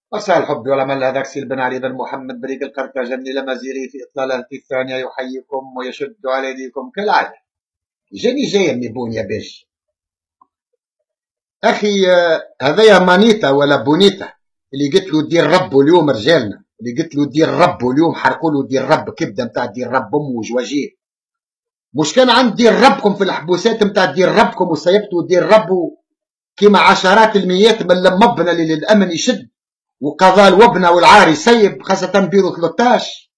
مساء الحب والأمل، هذاك سي بن علي بن محمد بريق القرطاجني لمزيري في إطلالته الثانية يحييكم ويشد على يديكم كالعادة. جاني جاي من بون يا باش أخي. هذايا مانيتا ولا بونيتا اللي قلت له دير ربه اليوم رجالنا، اللي قلت له دير ربه اليوم حرقوا له دير رب كبده متاع دير رب أمه وجواجيه. مش كان عند دير ربكم في الحبوسات متاع دير ربكم وسيبتوا دير ربه كيما عشرات الميات من لمبنا اللي للأمن يشد وقضاء الوبنة والعار يسيب، خاصة بيرو 13.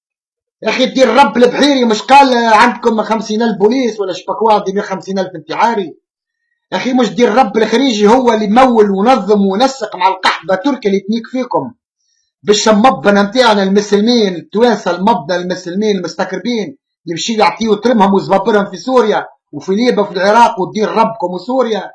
يا أخي دير رب البحيري مش قال عندكم 50,000 بوليس ولا شبكوا دي 150,000 انتحاري؟ يا أخي مش دير رب الخريجي هو اللي مول ونظم ونسق مع القحبة تركي اللي تنيك فيكم باش المبنى متاعنا المسلمين التوانسة، المبنى المسلمين المستقربين يمشي يعطيو ترمهم وزبابرهم في سوريا وفي ليبيا وفي العراق ودير ربكم وسوريا.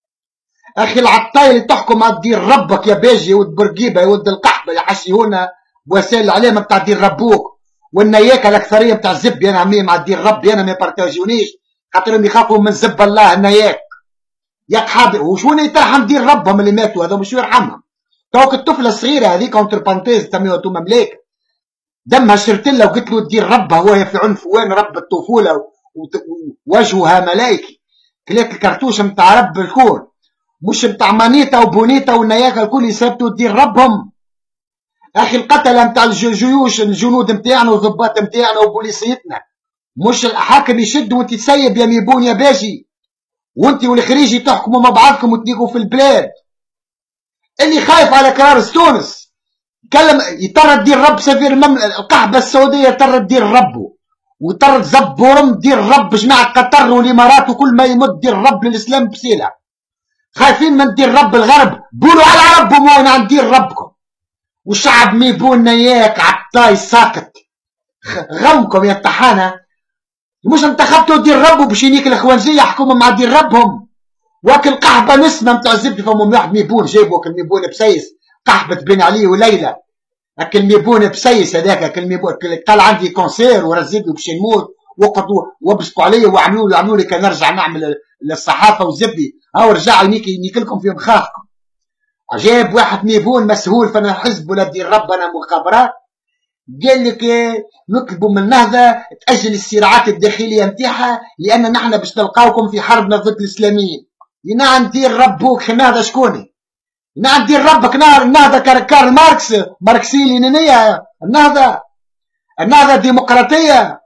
اخي العطاية اللي تحكم على دير ربك يا باجي يا ولد برقيبه يا ولد القحبه يا حشيونا بوسائل الاعلام بتاع دير ربوك، والنياكه الاكثريه بتاع الزبي انا عمي مع دير ربي انا ما يبارتاجونيش خاطرهم يخافوا من زب الله النياك يا قحابي. وشون يترحم دير ربهم اللي ماتوا هذا مش يرحمهم. توك الطفله الصغيره هذيك اونتر بانتيز تسميوها انتم مملكه دمها شرتله وقلت له دير ربها وهي في عنف. وين رب الطفوله ووجهها ملائكي؟ كليت الكرتوش متاع رب الكون مش متاع مانيتا وبونيتا والنياكه الكل يثبتوا دير ربهم. اخي القتله متاع الجيوش الجنود متاعنا والضباط متاعنا وبوليسيتنا مش الحاكم يشد وانت تسيب يا ميبون يا باجي وانت والخريجي تحكموا مع بعضكم وتنيقوا في البلاد. اللي خايف على قرار تونس كلم يطرد دير رب سفير القحبه السعوديه يطرد دير ربه ويطرد زبورم دير رب جماعه قطر والامارات وكل ما يمد دير رب للاسلام بسيله. خايفين من دير رب الغرب بولوا على ربهم وين عن دير ربكم. والشعب ميبون نياك عطاي ساكت غمكم يا الطحانه. مش انتخبتوا دير ربه باش ينيك الاخوانجيه يحكموا مع دير ربهم. واكل قحبه نسمه متاع الزبده فمهم واحد ميبون جايبوا كل ميبون بسيس قحبه بن علي وليلى اكل ميبون بسيس هذاك اكل ميبون قال عندي كونسير ورزقني باش نموت وقعدوا وبسطوا علي وعملوا لي كان نرجع نعمل للصحافه والزبي هاو رجع ينيك لكم في مخاخكم. جايب واحد ميبون مسهول فانا حزب ولا دير ربنا مخابرات قال لك نطلبوا من النهضه تاجل الصراعات الداخليه نتاعها لان نحن باش نلقاوكم في حربنا ضد الاسلاميين. نعم دير ربوك النهضه شكوني؟ نعم دير ربك النهضه كارل ماركس ماركسيه لينينيه. النهضه ديمقراطيه.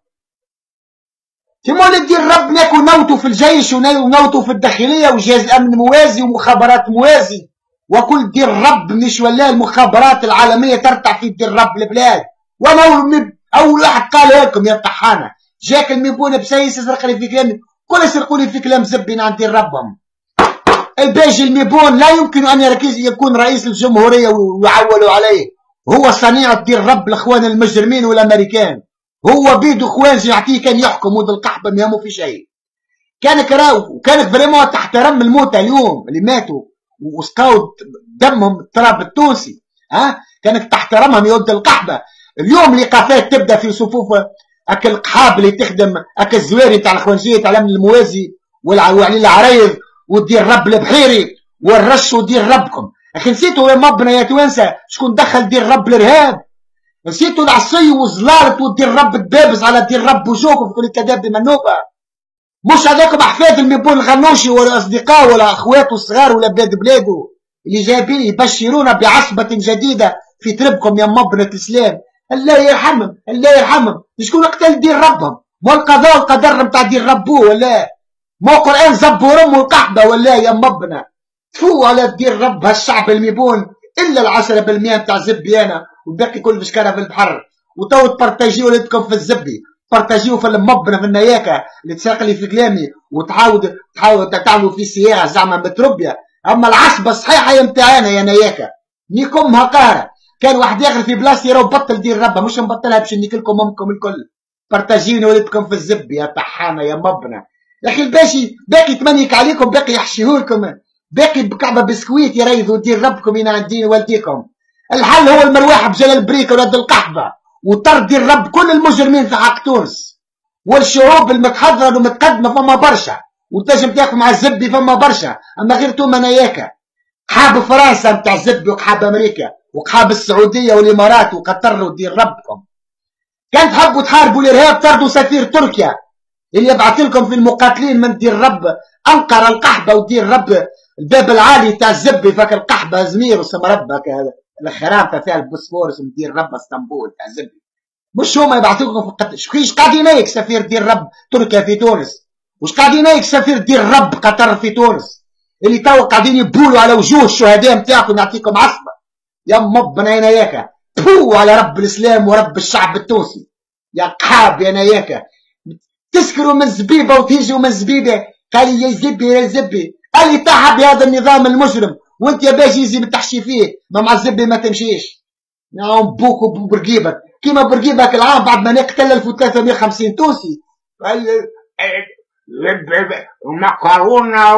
تمول دير رب ناكو نوتوا في الجيش ونوتوا في الداخليه وجهاز الامن موازي ومخابرات موازي وكل دير رب مش ولا المخابرات العالميه ترتع في دير رب البلاد. وانا اول واحد قال لكم يا طحانه جاك الميبونه بسيس يسرق لي في كلامي كل يسرقوا لي في كلام زبين عند دير ربهم. الباجي الميبون لا يمكن ان يكون رئيس الجمهوريه ويعولوا عليه. هو صنيعه دير رب الاخوان المجرمين والامريكان. هو بيدو خوانجي يعطيه كان يحكم ود القحبه ما يهمه في شيء. كانت فريمون تحت رم الموتى اليوم اللي ماتوا وسقاو دمهم التراب التونسي. كانت تحت رمهم يود القحبه. اليوم الايقافات تبدا في صفوف اك القحاب اللي تخدم اك الزواري تاع الاخوانجيه تاع الامن الموازي والعلي العريض ودير رب البحيري والرش ودير ربكم. اخي نسيتوا يا مبنا يا توانسه شكون دخل دير رب الارهاب؟ نسيتوا العصي وزلالت ودير رب الدبابز على دير رب وشوكم كل الكذاب بمنوبه. مش هذاكم احفاد الميبون الغنوشي ولا اصدقاء ولا اخواته الصغار ولا بلاد بلاده اللي جايبين يبشرونا بعصبه جديده في تربكم يا مبنة الاسلام. الله يرحمهم الله يرحمهم. شكون قتل دير ربهم؟ مو القضاء والقدر نتاع دير ربوه ولا مو قران زبوا رموا القحبه ولا يا مبنى؟ تفو على دير رب هالشعب الميبون الا 10% نتاع زبي انا والباقي كل مشكله في البحر. وتو تبارتاجيو ولدكم في الزبي بارتاجيو في المبنى في النياكه اللي تساق لي في كلامي تحاول تعملوا في صياغه زعما متربيه. اما العصبه الصحيحه هي نتاعنا يا نياكه نيكمها قاهره. كان واحد اخر في بلاصتي راه بطل دير ربها مش نبطلها باش نيكلكم امكم الكل. بارتاجيوني ولدكم في الزبي يا طحانه يا مبنى. يا اخي الباشي باقي تمنيك عليكم باقي يحشيهولكم باقي بكعبه بسكويت يريضوا دير ربكم هنا عند دين والديكم. الحل هو المروحه بجلال بريك ولاد القحبه وطرد دير رب كل المجرمين في حق تونس. والشعوب المتحضره والمتقدمه فما برشا وتنجم تاكل مع الزبي فما برشا اما غير توما نياكه حاب فرنسا نتاع الزبي وحاب امريكا وحاب السعوديه والامارات وقطر ودير ربكم. كان تحبوا تحاربوا الارهاب طردوا سفير تركيا اللي يبعث لكم في المقاتلين من دير رب انقره القحبه ودير رب الباب العالي تاع الزبي فاك القحبه زمير وسم ربك الخرام فيها البوسفورس ندير رب اسطنبول تاع الزبي. مش هما يبعثوا لكم في القتل. ايش قاعدين هيك سفير دير رب تركيا في تونس؟ وش قاعدين هيك سفير دير رب قطر في تونس اللي توا قاعدين يبولوا على وجوه الشهداء نتاعكم يعطيكم عصبه يا مبنا يا نياكا بو على رب الاسلام ورب الشعب التونسي يا قحاب يا نياكا. تسكروا من الزبيبه وتيجوا من الزبيبه قال يا زبي يا زبي اللي تحب بهذا النظام المجرم وانت يا باجي يزي بتحشي فيه ما مع الزبي ما تمشيش. نعم بوك وبرقيبك كيما برقيبك العام بعد ما نقتل 1350 تونسي. المكرونة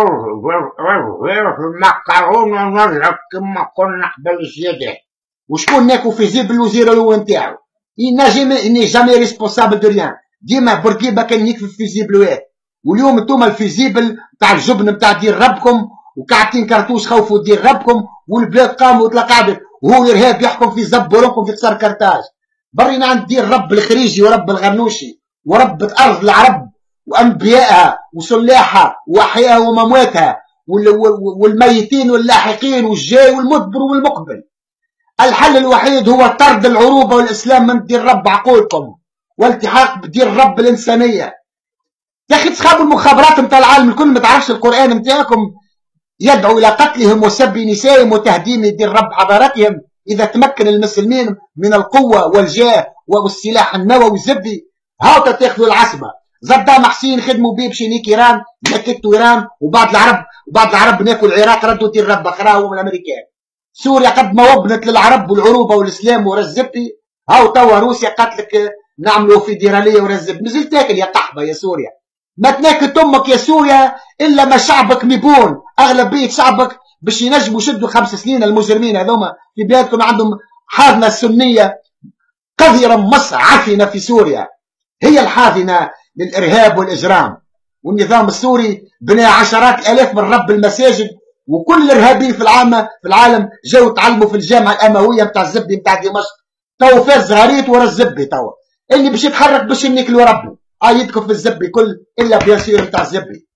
المكرونة نضرب كما قلنا قبل الزيادة. وشكون ناكو في زيب الوزير الاول نتاعو؟ إني جامي ريسبونسابل دو ريان. ديما بورقيبه كان يكفي الفيزيبلوات واليوم انتوما الفيزيبل تاع الجبن نتاع دير ربكم وكعبتين كرتوش خوفوا دير ربكم والبلاد قاموا وتلقعدت وهو الارهاب يحكم في زبوركم في قصر كرتاج. برينا عند دير رب الخريجي ورب الغنوشي ورب ارض العرب وانبيائها وسلاحها واحيائها ومواتها والميتين واللاحقين والجاي والمدبر والمقبل. الحل الوحيد هو طرد العروبه والاسلام من دير رب عقولكم والتحاق بدير رب الانسانيه. يا اخي تخابوا المخابرات نتاع العالم الكل ما تعرفش القران نتاعكم يدعو الى قتلهم وسب نسائهم وتهديم دير رب حضارتهم اذا تمكن المسلمين من القوه والجاه والسلاح النووي الزبي. هاو تاخذوا العصبه. صدام حسين خدموا بيه باش ينيك ايران نكتوا ايران وبعد العرب ناكل العراق ردوا دير رب اخراهم الامريكان. سوريا قد ما وبنت للعرب والعروبه والاسلام ورزبي هاو توا روسيا قتلك نعملوا فيدراليه ورزب نزل تاكل يا قحبه يا سوريا. ما تناكل امك يا سوريا الا ما شعبك ميبون اغلبيه شعبك باش ينجموا يشدوا 5 سنين المجرمين هذوما في بلادكم عندهم حاضنه سنيه قذره مصر عفنه في سوريا هي الحاضنه للارهاب والاجرام. والنظام السوري بنى عشرات الالاف من رب المساجد وكل الارهابيين في العالم جاوا تعلموا في الجامعه الامويه نتاع الزبي نتاع دمشق. تو فاز غريت ورا الزبي توا اللي باش يتحرك باش ينكلوا ربه يدكم في الزبي كل الا بيان سير نتاع الزبي.